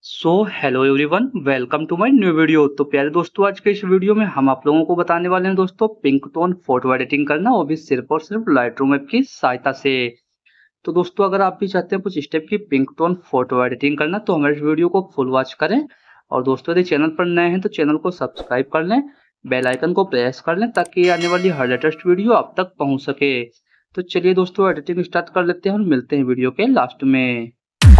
Hello everyone, welcome to my new video. तो प्यारे दोस्तों, आज के इस वीडियो में हम आप लोगों को बताने वाले हैं दोस्तों पिंक टोन फोटो एडिटिंग करना, वो भी सिर्फ और सिर्फ लाइटरूम ऐप की सहायता से। तो दोस्तों, अगर आप भी चाहते हैं कुछ स्टेप की पिंक टोन फोटो एडिटिंग करना तो हमारे इस वीडियो को फुल वॉच करें। और दोस्तों, यदि चैनल पर नए हैं तो चैनल को सब्सक्राइब कर लें, बेल आइकन को प्रेस कर लें ताकि आने वाली हर लेटेस्ट वीडियो आप तक पहुंच सके। तो चलिए दोस्तों, एडिटिंग स्टार्ट कर लेते हैं और मिलते हैं वीडियो के लास्ट में।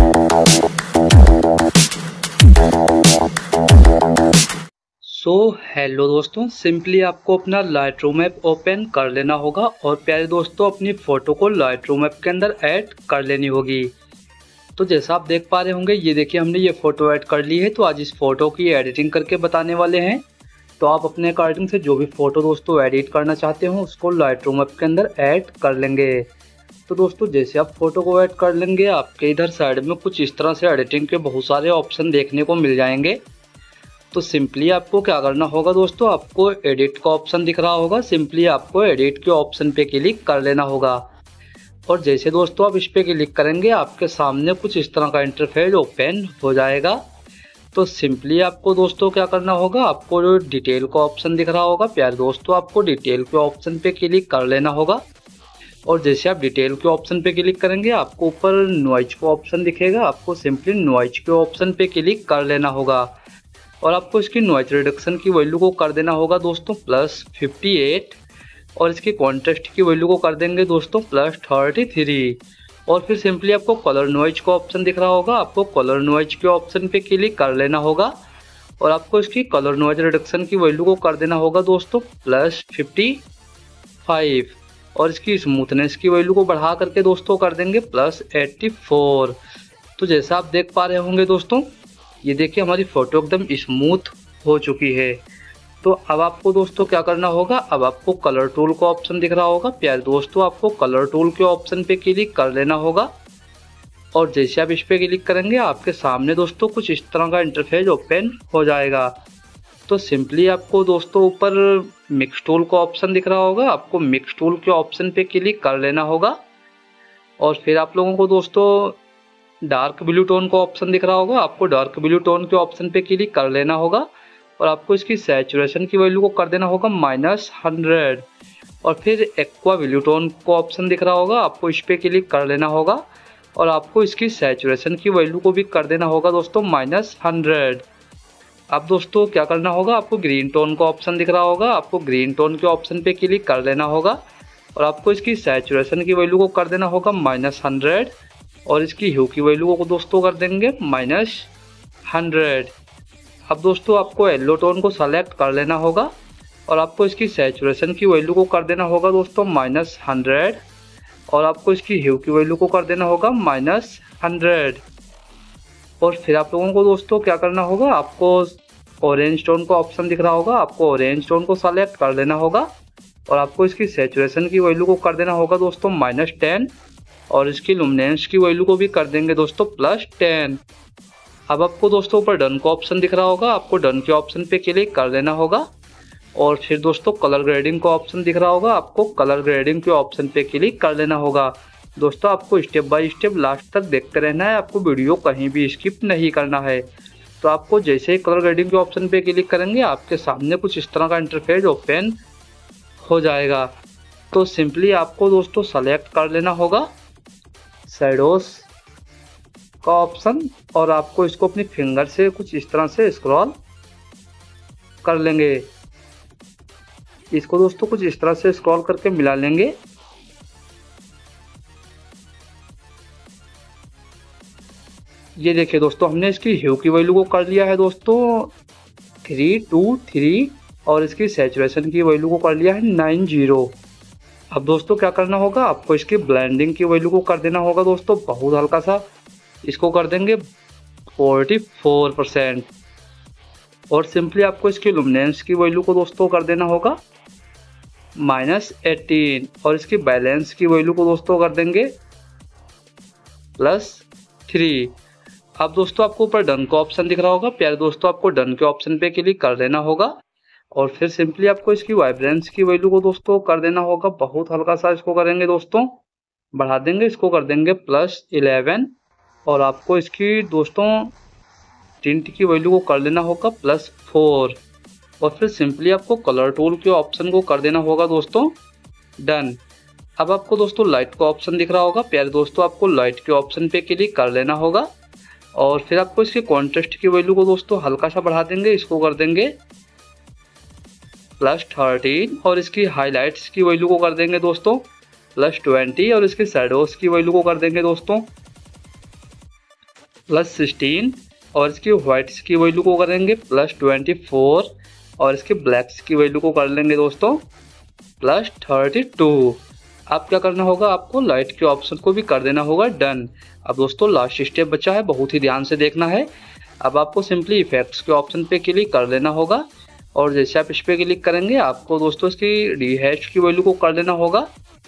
हेलो दोस्तों, सिंपली आपको अपना लाइटरूम ऐप ओपन कर लेना होगा और प्यारे दोस्तों अपनी फ़ोटो को लाइटरूम ऐप के अंदर ऐड कर लेनी होगी। तो जैसा आप देख पा रहे होंगे, ये देखिए हमने ये फ़ोटो ऐड कर ली है। तो आज इस फ़ोटो की एडिटिंग करके बताने वाले हैं। तो आप अपने अकॉर्डिंग से जो भी फ़ोटो दोस्तों एडिट करना चाहते हो उसको लाइटरूम ऐप के अंदर ऐड कर लेंगे। तो दोस्तों, जैसे आप फ़ोटो को ऐड कर लेंगे, आपके इधर साइड में कुछ इस तरह से एडिटिंग के बहुत सारे ऑप्शन देखने को मिल जाएंगे। तो सिंपली आपको क्या करना होगा दोस्तों, आपको एडिट का ऑप्शन दिख रहा होगा, सिंपली आपको एडिट के ऑप्शन पे क्लिक कर लेना होगा। और जैसे दोस्तों आप इस पे क्लिक करेंगे, आपके सामने कुछ इस तरह का इंटरफेस ओपन हो जाएगा। तो सिंपली आपको दोस्तों क्या करना होगा, आपको जो डिटेल का ऑप्शन दिख रहा होगा, प्यारे दोस्तों आपको डिटेल के ऑप्शन पे क्लिक कर लेना होगा। और जैसे आप डिटेल के ऑप्शन पे क्लिक करेंगे, आपको ऊपर नॉइज का ऑप्शन दिखेगा, आपको सिंपली नॉइज के ऑप्शन पे क्लिक कर लेना होगा। और आपको इसकी नॉइज रिडक्शन की वैल्यू को कर देना होगा दोस्तों +58। और इसकी कॉन्ट्रास्ट की वैल्यू को कर देंगे दोस्तों +33। और फिर सिंपली आपको कलर नॉइज का ऑप्शन दिख रहा होगा, आपको कलर नॉइज के ऑप्शन पे क्लिक कर लेना होगा। और आपको इसकी कलर नॉइज रिडक्शन की वैल्यू को कर देना होगा दोस्तों +55। और इसकी स्मूथनेस की वैल्यू को बढ़ा करके दोस्तों कर देंगे +84। तो जैसा आप देख पा रहे होंगे दोस्तों, ये देखिए हमारी फ़ोटो एकदम स्मूथ हो चुकी है। तो अब आपको दोस्तों क्या करना होगा, अब आपको कलर टूल का ऑप्शन दिख रहा होगा, प्यारे दोस्तों आपको कलर टूल के ऑप्शन पे क्लिक कर लेना होगा। और जैसे आप इस पे क्लिक करेंगे, आपके सामने दोस्तों कुछ इस तरह का इंटरफेस ओपन हो जाएगा। तो सिंपली आपको दोस्तों ऊपर मिक्स टूल का ऑप्शन दिख रहा होगा, आपको मिक्स टूल के ऑप्शन पे क्लिक कर लेना होगा। और फिर आप लोगों को दोस्तों डार्क ब्लू टोन का ऑप्शन दिख रहा होगा, आपको डार्क ब्लू टोन के ऑप्शन पे क्लिक कर लेना होगा। और आपको इसकी सैचुरेशन की वैल्यू को कर देना होगा -100। और फिर एक्वा ब्लू टोन का ऑप्शन दिख रहा होगा, आपको इस पे क्लिक कर लेना होगा। और आपको इसकी सैचुरेशन की वैल्यू को भी कर देना होगा दोस्तों -100। अब दोस्तों क्या करना होगा, आपको ग्रीन टोन का ऑप्शन दिख रहा होगा, आपको ग्रीन टोन के ऑप्शन पे क्लिक कर लेना होगा। और आपको इसकी सैचुरेशन की वैल्यू को कर देना होगा -100। और इसकी ह्यू की वैल्यू को दोस्तों कर देंगे -100। अब दोस्तों आपको येलो टोन को सेलेक्ट कर लेना होगा। और आपको इसकी सैचुरेशन की वैल्यू को कर देना होगा दोस्तों -100। और आपको इसकी ह्यू की वैल्यू को कर देना होगा -100। और फिर आप लोगों को दोस्तों क्या करना होगा, आपको ऑरेंज टोन का ऑप्शन दिख रहा होगा, आपको ऑरेंज टोन को सेलेक्ट कर लेना होगा। और आपको इसकी सैचुरेशन की वैल्यू को कर देना होगा दोस्तों -10। और इसकी लुमिनेंस की वैल्यू को भी कर देंगे दोस्तों +10। अब आपको दोस्तों ऊपर डन का ऑप्शन दिख रहा होगा, आपको डन के ऑप्शन पे क्लिक कर देना होगा। और फिर दोस्तों कलर ग्रेडिंग का ऑप्शन दिख रहा होगा, आपको कलर ग्रेडिंग के ऑप्शन पे क्लिक कर लेना होगा। दोस्तों आपको स्टेप बाय स्टेप लास्ट तक देखते रहना है, आपको वीडियो कहीं भी स्किप नहीं करना है। तो आपको जैसे ही कलर ग्रेडिंग के ऑप्शन पे क्लिक करेंगे, आपके सामने कुछ इस तरह का इंटरफेस ओपन हो जाएगा। तो सिंपली आपको दोस्तों सेलेक्ट कर लेना होगा शैडोज का ऑप्शन। और आपको इसको अपनी फिंगर से कुछ इस तरह से स्क्रॉल कर लेंगे, इसको दोस्तों कुछ इस तरह से स्क्रॉल करके मिला लेंगे। ये देखिए दोस्तों, हमने इसकी ह्यू की वैल्यू को कर लिया है दोस्तों 323। और इसकी सैचुरेशन की वैल्यू को कर लिया है 90। अब दोस्तों क्या करना होगा, आपको इसकी ब्लेंडिंग की वैल्यू को कर देना होगा दोस्तों बहुत हल्का सा, इसको कर देंगे 44%। और सिंपली आपको इसकी लुमिनेंस की वैल्यू को दोस्तों कर देना होगा -18। और इसकी बैलेंस की वैल्यू को दोस्तों कर देंगे +3। अब दोस्तों आपको ऊपर डन का ऑप्शन दिख रहा होगा, प्यारे दोस्तों आपको डन के ऑप्शन पे क्लिक कर लेना होगा। और फिर सिंपली आपको इसकी वाइब्रेंस की वैल्यू को दोस्तों कर देना होगा बहुत हल्का सा, इसको करेंगे दोस्तों बढ़ा देंगे, इसको कर देंगे +11। और आपको इसकी दोस्तों टिंट की वैल्यू को कर देना होगा +4 और फिर सिंपली आपको कलर टूल के ऑप्शन को कर देना होगा दोस्तों डन। अब आपको दोस्तों लाइट का ऑप्शन दिख रहा होगा, प्यारे दोस्तों आपको लाइट के ऑप्शन पे क्लिक कर लेना होगा और फिर आपको इसके कॉन्ट्रास्ट की वैल्यू को दोस्तों हल्का सा बढ़ा देंगे, इसको कर देंगे +13 और इसकी हाईलाइट्स की वैल्यू को कर देंगे दोस्तों +20 और इसकी शैडोज की वैल्यू को कर देंगे दोस्तों +16 और इसकी व्हाइट्स की वैल्यू को करेंगे +24 और इसके ब्लैक्स की वैल्यू को कर लेंगे दोस्तों +32। अब क्या करना होगा, आपको लाइट के ऑप्शन को भी कर देना होगा डन। अब दोस्तों लास्ट स्टेप बचा है, बहुत ही ध्यान से देखना है। अब आपको सिंपली इफेक्ट्स के ऑप्शन पे क्लिक कर लेना होगा और जैसे आप इस पे क्लिक करेंगे आपको दोस्तों इसकी रिहैश की वैल्यू को कर देना होगा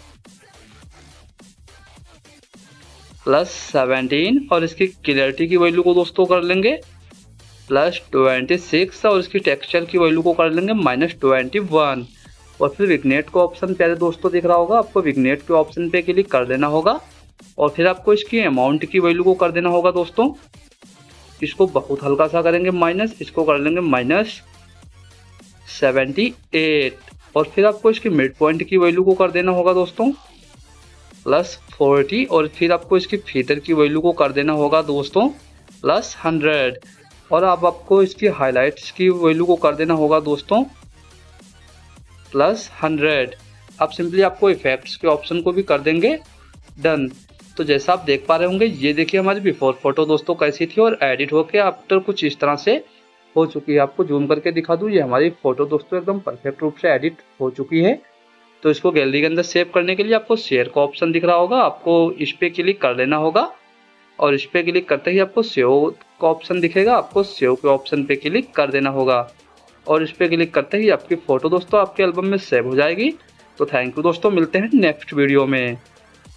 +17 और इसकी क्लियरिटी की वैल्यू को दोस्तों कर लेंगे +26 और इसकी टेक्सचर की वैल्यू को कर लेंगे -21 और फिर विग्नेट का ऑप्शन प्यारे दोस्तों दिख रहा होगा, आपको विग्नेट के ऑप्शन पे क्लिक कर देना होगा और फिर आपको इसकी अमाउंट की वैल्यू को कर देना होगा दोस्तों। इसको बहुत हल्का सा करेंगे माइनस, इसको कर लेंगे -78 और फिर आपको इसकी मिड पॉइंट की वैल्यू को कर देना होगा दोस्तों +40 और फिर आपको इसकी फीदर की वैल्यू को कर देना होगा दोस्तों +100 और अब आपको इसकी हाईलाइट्स की वैल्यू को कर देना होगा दोस्तों +100। अब सिंपली आपको इफेक्ट्स के ऑप्शन को भी कर देंगे डन। तो जैसा आप देख पा रहे होंगे, ये देखिए हमारी बिफोर फोटो दोस्तों कैसी थी और एडिट होके आफ्टर कुछ इस तरह से हो चुकी है। आपको जूम करके दिखा दूं, ये हमारी फोटो दोस्तों एकदम परफेक्ट रूप से एडिट हो चुकी है। तो इसको गैलरी के अंदर सेव करने के लिए आपको शेयर का ऑप्शन दिख रहा होगा, आपको इस पे क्लिक कर लेना होगा और इस पे क्लिक करते ही आपको सेव का ऑप्शन दिखेगा, आपको सेव के ऑप्शन पे क्लिक कर देना होगा और इस पे क्लिक करते ही आपकी फोटो दोस्तों आपके एल्बम में सेव हो जाएगी। तो थैंक यू दोस्तों, मिलते हैं नेक्स्ट वीडियो में।